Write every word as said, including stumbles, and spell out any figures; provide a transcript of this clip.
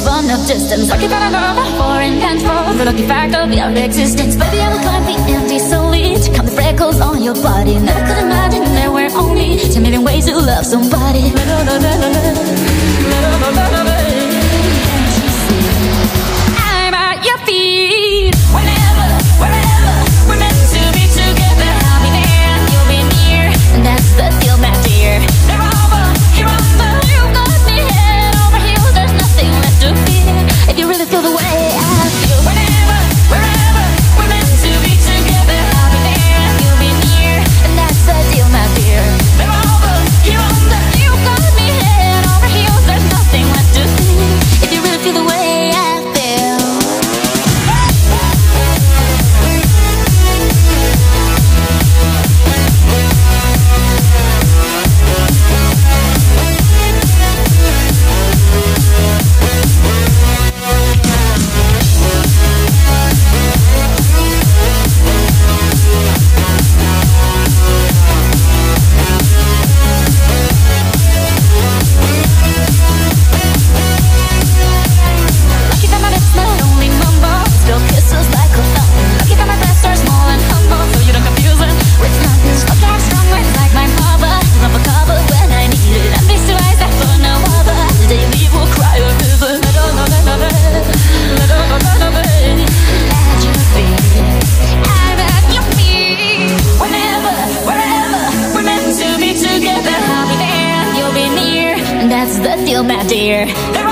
fun of distance. Lucky that I love a foreign dance floor, the lucky fact of your existence. Baby, I will climb the empty solely to count the freckles on your body. Never could imagine there were only ten million ways to love somebody. I'm at your feet. Whenever, wherever, we're meant to be together. I'll be there, you'll be near, and that's the deal, my dear. They're over, you're over, you got me head over heels. There's nothing left to fear if you really feel the way I feel. Whenever, wherever, we're meant to be together. I'll be there, you'll be near, and that's the deal, my dear. They're over, you're over, you got me head over heels. There's nothing left to fear if you really feel the way I feel. That's the deal, my dear.